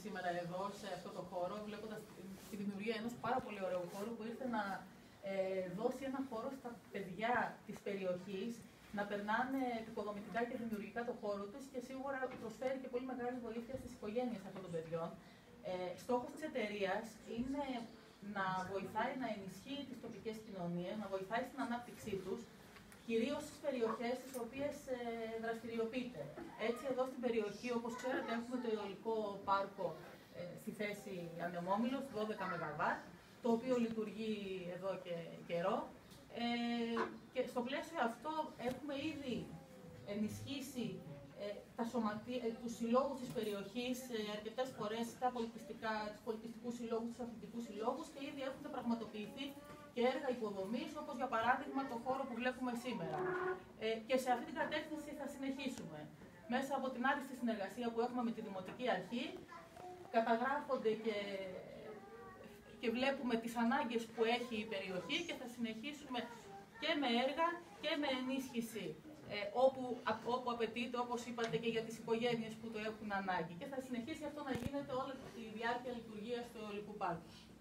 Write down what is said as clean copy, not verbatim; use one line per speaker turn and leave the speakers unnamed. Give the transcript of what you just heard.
σήμερα εδώ σε αυτό το χώρο, βλέποντας τη δημιουργία ενός πάρα πολύ ωραίου χώρου που ήρθε να δώσει ένα χώρο στα παιδιά της περιοχής να περνάνε οικοδομητικά και δημιουργικά το χώρο τους και σίγουρα προσφέρει και πολύ μεγάλη βοήθεια στις οικογένειες αυτών των παιδιών. Στόχος της εταιρείας είναι να βοηθάει να ενισχύει τις τοπικές κοινωνίες, να βοηθάει στην ανάπτυξή τους, κυρίως στις περιοχές στις οποίες δραστηριοποιείται. Έτσι, εδώ στην περιοχή, όπως ξέρετε, έχουμε το αιωλικό πάρκο στη θέση Ανεμόμυλος, 12 ΜΒ, το οποίο λειτουργεί εδώ και καιρό. Και στο πλαίσιο αυτό έχουμε ήδη ενισχύσει τους συλλόγους της περιοχής αρκετές φορές, τους πολιτιστικούς συλλόγους, τους αθλητικούς συλλόγους και ήδη έχουν πραγματοποιηθεί και έργα υποδομής, όπως για παράδειγμα το χώρο που βλέπουμε σήμερα. Και σε αυτή την κατεύθυνση θα συνεχίσουμε. Μέσα από την άριστη συνεργασία που έχουμε με τη Δημοτική Αρχή, καταγράφονται και βλέπουμε τις ανάγκες που έχει η περιοχή και θα συνεχίσουμε και με έργα και με ενίσχυση όπου απαιτείται, όπως είπατε, και για τις οικογένειες που το έχουν ανάγκη. Και θα συνεχίσει αυτό να γίνεται όλη τη διάρκεια λειτουργίας του αιωλικού πάρκου.